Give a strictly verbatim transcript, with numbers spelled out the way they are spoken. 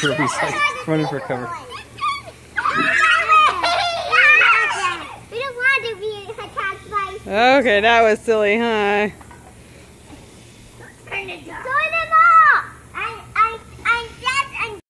for he's like running for cover. We don't want to be attacked by. Okay, that was silly, huh?